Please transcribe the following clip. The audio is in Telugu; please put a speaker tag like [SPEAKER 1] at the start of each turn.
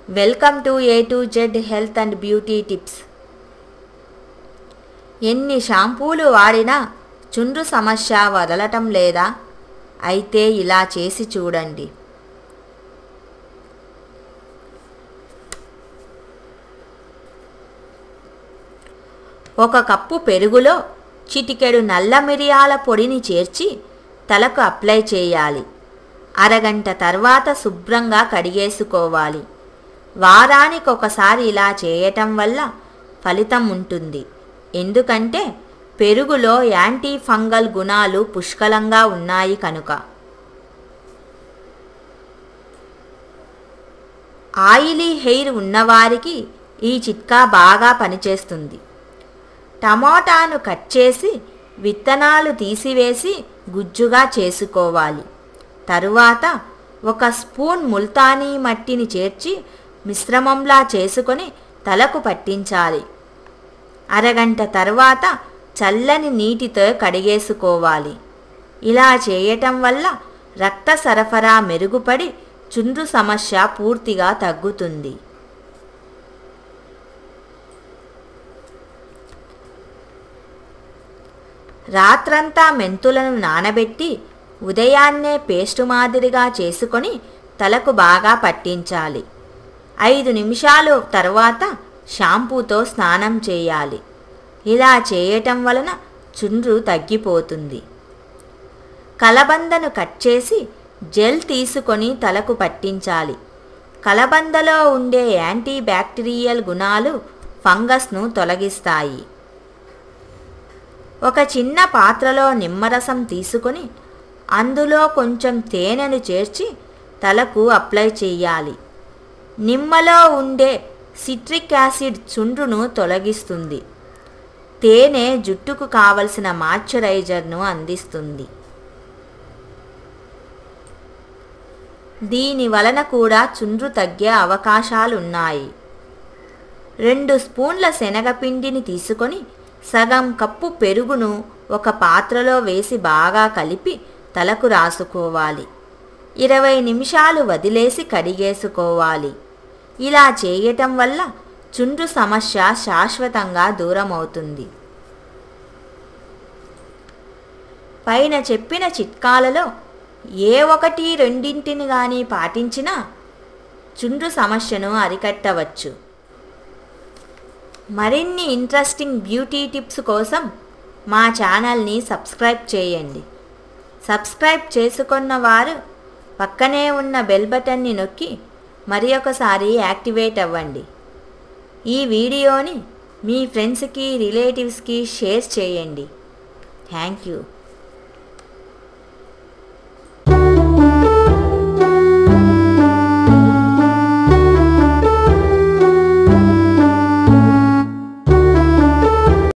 [SPEAKER 1] Welcome to A to Z health and beauty tips. ఎన్ని షాంపూలు వాడినా చుండ్రు సమస్య వదలటం లేదా? అయితే ఇలా చేసి చూడండి. ఒక కప్పు పెరుగులో చిటికెడు నల్ల మిరియాల పొడిని చేర్చి తలకు అప్లై చేయాలి. అరగంట తర్వాత శుభ్రంగా కడిగేసుకోవాలి. వారానికి ఒకసారి ఇలా చేయటం వల్ల ఫలితం ఉంటుంది. ఎందుకంటే పెరుగులో యాంటీ ఫంగల్ గుణాలు పుష్కలంగా ఉన్నాయి కనుక. ఆయిలీ హెయిర్ ఉన్నవారికి ఈ చిట్కా బాగా పనిచేస్తుంది. టమాటాను కట్ చేసి విత్తనాలు తీసివేసి గుజ్జుగా చేసుకోవాలి. తరువాత ఒక స్పూన్ ముల్తానీ మట్టిని చేర్చి మిశ్రమంలా చేసుకొని తలకు పట్టించాలి. అరగంట తర్వాత చల్లని నీటితో కడిగేసుకోవాలి. ఇలా చేయటం వల్ల రక్త సరఫరా మెరుగుపడి చుండ్రు సమస్య పూర్తిగా తగ్గుతుంది. రాత్రంతా మెంతులను నానబెట్టి ఉదయాన్నే పేస్టు మాదిరిగా చేసుకొని తలకు బాగా పట్టించాలి. 5 నిమిషాలు తర్వాత షాంపూతో స్నానం చేయాలి. ఇలా చేయటం వలన చుండ్రు తగ్గిపోతుంది. కలబందను కట్ చేసి జెల్ తీసుకొని తలకు పట్టించాలి. కలబందలో ఉండే యాంటీ బ్యాక్టీరియల్ గుణాలు ఫంగస్ను తొలగిస్తాయి. ఒక చిన్న పాత్రలో నిమ్మరసం తీసుకొని అందులో కొంచెం తేనెను చేర్చి తలకు అప్లై చేయాలి. నిమ్మలో ఉండే సిట్రిక్ యాసిడ్ చుండ్రును తొలగిస్తుంది. తేనె జుట్టుకు కావలసిన మాయిశ్చరైజర్ను అందిస్తుంది. దీని వలన కూడా చుండ్రు తగ్గే అవకాశాలున్నాయి. 2 స్పూన్ల శనగపిండిని తీసుకొని సగం కప్పు పెరుగును ఒక పాత్రలో వేసి బాగా కలిపి తలకు రాసుకోవాలి. 20 నిమిషాలు వదిలేసి కడిగేసుకోవాలి. ఇలా చేయటం వల్ల చుండ్రు సమస్య శాశ్వతంగా దూరమవుతుంది. పైన చెప్పిన చిట్కాలలో ఏ ఒకటి రెండింటిని కానీ పాటించినా చుండ్రు సమస్యను అరికట్టవచ్చు. మరిన్ని ఇంట్రెస్టింగ్ బ్యూటీ టిప్స్ కోసం మా ఛానల్ని సబ్స్క్రైబ్ చేయండి. సబ్స్క్రైబ్ చేసుకున్న వారు పక్కనే ఉన్న బెల్ బటన్ని నొక్కి మరి ఒకసారి యాక్టివేట్ అవ్వండి. ఈ వీడియోని మీ ఫ్రెండ్స్కి రిలేటివ్స్కి షేర్ చేయండి. Thank you.